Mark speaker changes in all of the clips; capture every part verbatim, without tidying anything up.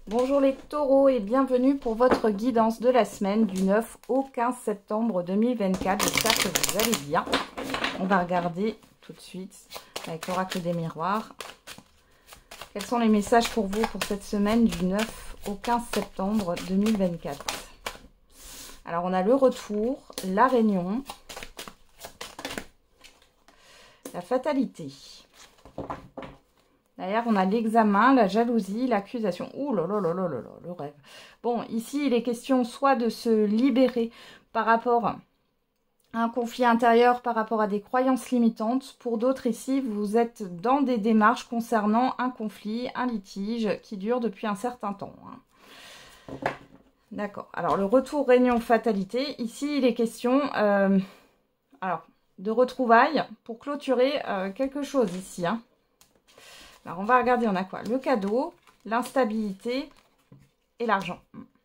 Speaker 1: Bonjour les taureaux et bienvenue pour votre guidance de la semaine du neuf au quinze septembre deux mille vingt-quatre. J'espère que vous allez bien. On va regarder tout de suite avec l'oracle des miroirs. Quels sont les messages pour vous pour cette semaine du neuf au quinze septembre deux mille vingt-quatre? Alors on a le retour, la réunion, la fatalité. Derrière, on a l'examen, la jalousie, l'accusation. Ouh là là là là là là, le rêve. Bon, ici, il est question soit de se libérer par rapport à un conflit intérieur, par rapport à des croyances limitantes. Pour d'autres, ici, vous êtes dans des démarches concernant un conflit, un litige qui dure depuis un certain temps. D'accord. Alors, le retour réunion fatalité. Ici, il est question euh, alors, de retrouvailles pour clôturer euh, quelque chose ici, hein. Alors, on va regarder, on a quoi? Le cadeau, l'instabilité et l'argent.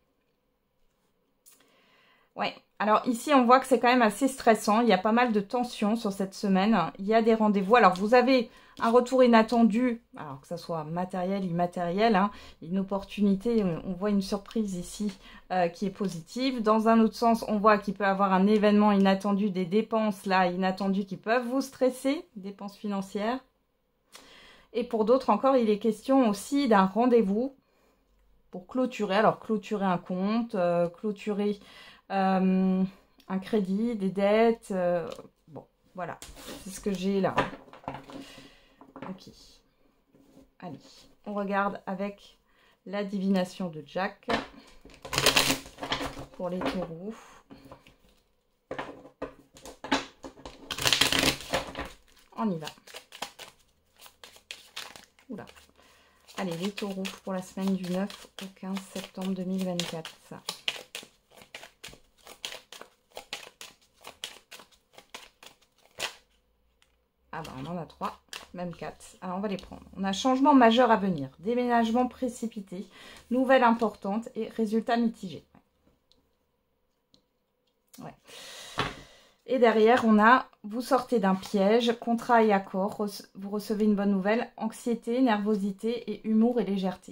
Speaker 1: Ouais, alors ici, on voit que c'est quand même assez stressant. Il y a pas mal de tensions sur cette semaine. Il y a des rendez-vous. Alors, vous avez un retour inattendu, alors que ça soit matériel, immatériel, hein, une opportunité, on voit une surprise ici euh, qui est positive. Dans un autre sens, on voit qu'il peut y avoir un événement inattendu, des dépenses là inattendues qui peuvent vous stresser, dépenses financières. Et pour d'autres encore, il est question aussi d'un rendez-vous pour clôturer. Alors, clôturer un compte, euh, clôturer euh, un crédit, des dettes. Euh, bon, voilà. C'est ce que j'ai là. Ok. Allez, on regarde avec la divination de Jack pour les taureaux. On y va. Oula. Allez, les taureaux pour la semaine du neuf au quinze septembre deux mille vingt-quatre. Ça. Ah ben, on en a trois, même quatre. Alors, on va les prendre. On a changement majeur à venir, déménagement précipité, nouvelle importante et résultat mitigé. Ouais. Et derrière, on a, vous sortez d'un piège, contrat et accord, vous recevez une bonne nouvelle, anxiété, nervosité et humour et légèreté.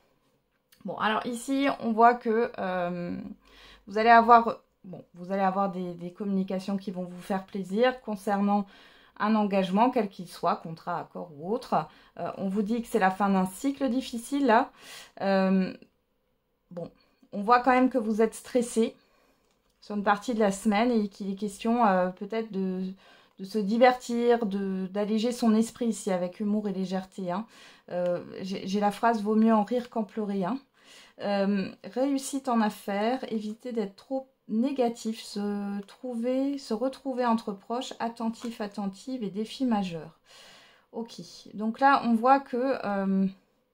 Speaker 1: Bon, alors ici, on voit que euh, vous allez avoir, bon, vous allez avoir des, des communications qui vont vous faire plaisir concernant un engagement, quel qu'il soit, contrat, accord ou autre. Euh, on vous dit que c'est la fin d'un cycle difficile, là. Euh, bon, on voit quand même que vous êtes stressé sur une partie de la semaine et qu'il est question euh, peut-être de, de se divertir, d'alléger son esprit ici avec humour et légèreté. Hein. Euh, J'ai la phrase « vaut mieux en rire qu'en pleurer hein. ». Euh, réussite en affaires, éviter d'être trop négatif, se, trouver, se retrouver entre proches, attentif, attentive et défi majeur. Ok, donc là on voit que euh,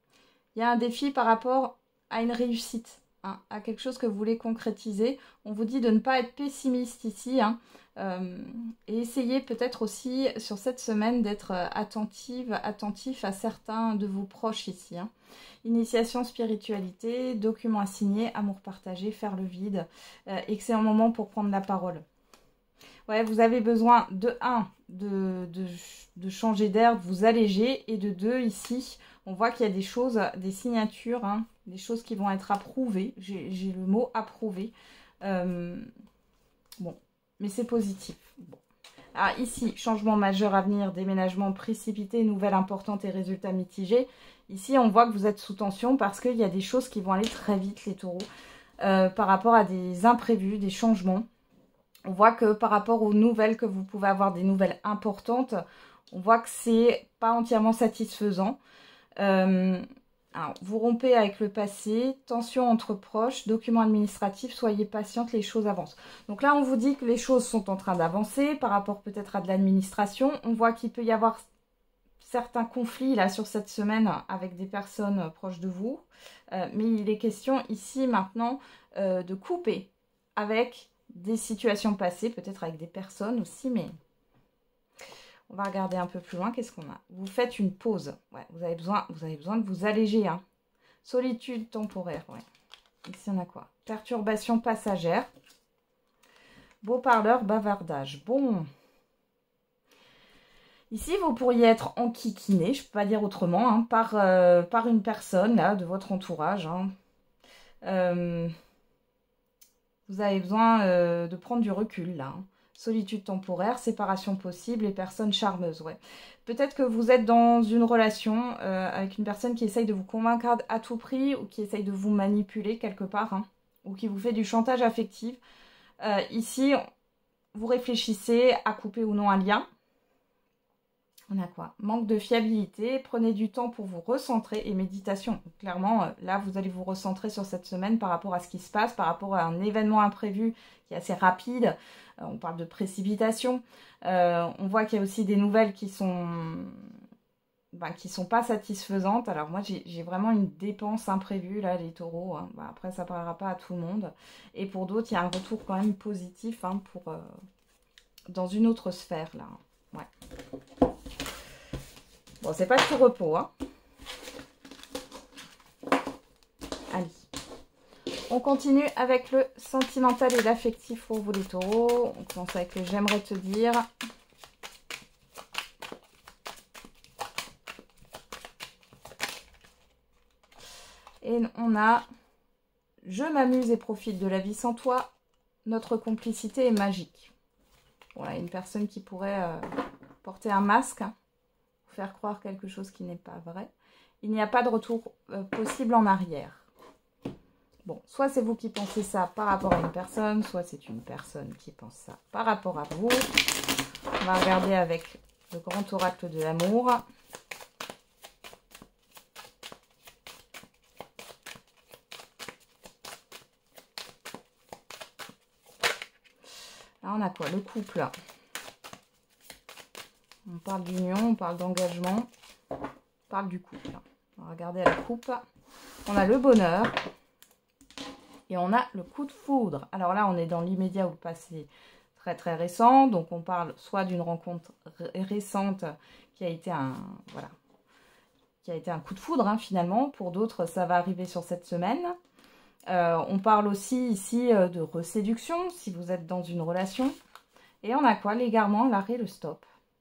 Speaker 1: y a un défi par rapport à une réussite. Hein, à quelque chose que vous voulez concrétiser. On vous dit de ne pas être pessimiste ici hein, euh, et essayez peut-être aussi sur cette semaine d'être attentive, attentif à certains de vos proches ici. Hein. Initiation, spiritualité, documents à signer, amour partagé, faire le vide. Euh, excellent moment pour prendre la parole. Ouais, vous avez besoin de un, de, de, de changer d'air, de vous alléger et de deux, ici, on voit qu'il y a des choses, des signatures, hein, des choses qui vont être approuvées. J'ai le mot approuvé. Euh, bon, mais c'est positif. Bon. Alors ici, changement majeur à venir, déménagement précipité, nouvelle importante et résultat mitigé. Ici, on voit que vous êtes sous tension parce qu'il y a des choses qui vont aller très vite, les taureaux, euh, par rapport à des imprévus, des changements. On voit que par rapport aux nouvelles que vous pouvez avoir, des nouvelles importantes, on voit que c'est pas entièrement satisfaisant. Euh, alors, vous rompez avec le passé, tension entre proches, documents administratifs, soyez patiente, les choses avancent. Donc là, on vous dit que les choses sont en train d'avancer par rapport peut-être à de l'administration. On voit qu'il peut y avoir certains conflits là sur cette semaine avec des personnes proches de vous. Euh, mais il est question ici maintenant euh, de couper avec des situations passées, peut-être avec des personnes aussi, mais... On va regarder un peu plus loin. Qu'est-ce qu'on a? Vous faites une pause. Ouais, vous avez besoin, vous avez besoin de vous alléger. Hein. Solitude temporaire. Ouais. Ici, on a quoi? Perturbation passagère. Beau parleur, bavardage. Bon. Ici, vous pourriez être enquiquiné, je ne peux pas dire autrement, hein, par, euh, par une personne là, de votre entourage. Hein. Euh, vous avez besoin euh, de prendre du recul là. Hein. Solitude temporaire, séparation possible et personne charmeuse, ouais. Peut-être que vous êtes dans une relation euh, avec une personne qui essaye de vous convaincre à tout prix ou qui essaye de vous manipuler quelque part, hein, ou qui vous fait du chantage affectif. Euh, ici, vous réfléchissez à couper ou non un lien. On a quoi? Manque de fiabilité, prenez du temps pour vous recentrer et méditation. Donc, clairement, euh, là, vous allez vous recentrer sur cette semaine par rapport à ce qui se passe, par rapport à un événement imprévu qui est assez rapide. Euh, on parle de précipitation. Euh, on voit qu'il y a aussi des nouvelles qui sont, ben, qui sont pas satisfaisantes. Alors moi, j'ai vraiment une dépense imprévue, là, les taureaux. Hein. Ben, après, ça ne parlera pas à tout le monde. Et pour d'autres, il y a un retour quand même positif hein, pour, euh, dans une autre sphère, là. Ouais. Bon, c'est pas tout repos, hein. Allez. On continue avec le sentimental et l'affectif pour vous les taureaux. On commence avec le j'aimerais te dire. Et on a je m'amuse et profite de la vie sans toi. Notre complicité est magique. Voilà, une personne qui pourrait euh, porter un masque, hein, faire croire quelque chose qui n'est pas vrai. Il n'y a pas de retour euh, possible en arrière. Bon, soit c'est vous qui pensez ça par rapport à une personne, soit c'est une personne qui pense ça par rapport à vous. On va regarder avec le grand oracle de l'amour. Là, on a quoi? Le couple. On parle d'union, on parle d'engagement, on parle du couple. On va regarder à la coupe. On a le bonheur. Et on a le coup de foudre. Alors là, on est dans l'immédiat ou le passé très très récent. Donc on parle soit d'une rencontre récente qui a été un voilà, qui a été un coup de foudre hein, finalement. Pour d'autres, ça va arriver sur cette semaine. Euh, on parle aussi ici de reséduction si vous êtes dans une relation. Et on a quoi? L'égarement, l'arrêt, le stop.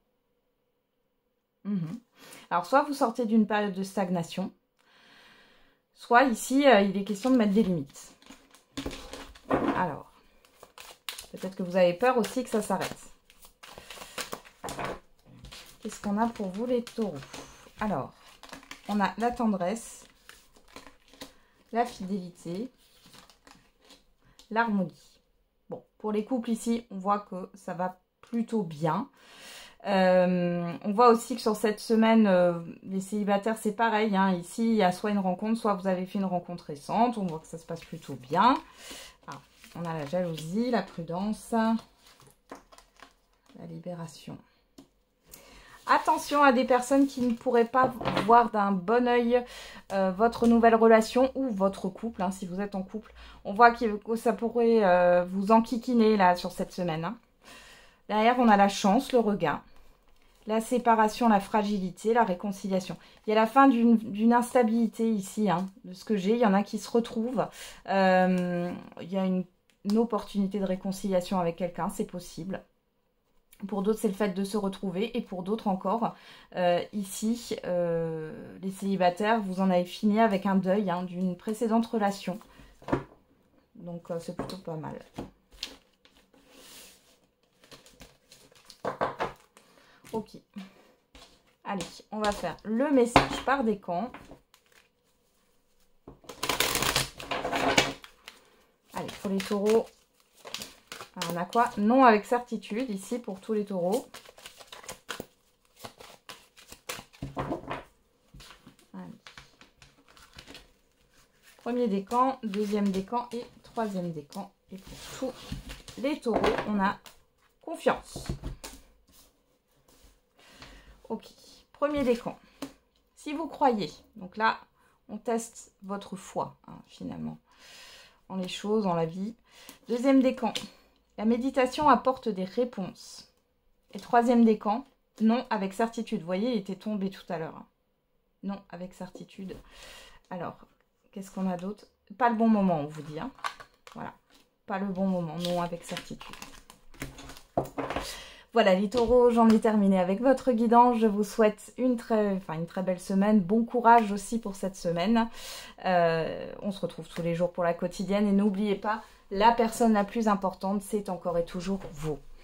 Speaker 1: Mmh. Alors soit vous sortez d'une période de stagnation, soit ici, euh, il est question de mettre des limites. Alors, peut-être que vous avez peur aussi que ça s'arrête. Qu'est-ce qu'on a pour vous les taureaux? Alors, on a la tendresse, la fidélité, l'harmonie. Bon, pour les couples ici, on voit que ça va plutôt bien. Euh, on voit aussi que sur cette semaine, euh, les célibataires, c'est pareil. Hein. Ici, il y a soit une rencontre, soit vous avez fait une rencontre récente. On voit que ça se passe plutôt bien. Ah, on a la jalousie, la prudence, la libération. Attention à des personnes qui ne pourraient pas voir d'un bon œil euh, votre nouvelle relation ou votre couple, hein, si vous êtes en couple. On voit que ça pourrait euh, vous enquiquiner là sur cette semaine. Hein. Derrière, on a la chance, le regain, la séparation, la fragilité, la réconciliation. Il y a la fin d'une instabilité ici, hein, de ce que j'ai. Il y en a qui se retrouvent. Euh, il y a une, une opportunité de réconciliation avec quelqu'un, c'est possible. Pour d'autres, c'est le fait de se retrouver. Et pour d'autres encore, euh, ici, euh, les célibataires, vous en avez fini avec un deuil hein, d'une précédente relation. Donc, euh, c'est plutôt pas mal. Ok. Allez, on va faire le message par décan. Allez, pour les taureaux... Alors, on a quoi? Non avec certitude, ici, pour tous les taureaux. Allez. Premier décan, deuxième décan et troisième décan. Et pour tous les taureaux, on a confiance. Ok, premier décan. Si vous croyez, donc là, on teste votre foi, hein, finalement, en les choses, en la vie. Deuxième décan. La méditation apporte des réponses. Et troisième décan, non avec certitude. Vous voyez, il était tombé tout à l'heure. Non avec certitude. Alors, qu'est-ce qu'on a d'autre? Pas le bon moment, on vous dit. Hein. Voilà, pas le bon moment, non avec certitude. Voilà les taureaux, j'en ai terminé avec votre guidance. Je vous souhaite une très, enfin, une très belle semaine. Bon courage aussi pour cette semaine. Euh, on se retrouve tous les jours pour la quotidienne. Et n'oubliez pas, la personne la plus importante, c'est encore et toujours vous.